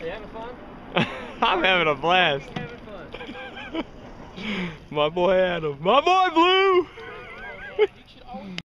You having fun? I'm having a blast. Having fun. My boy Adam. My boy Blue!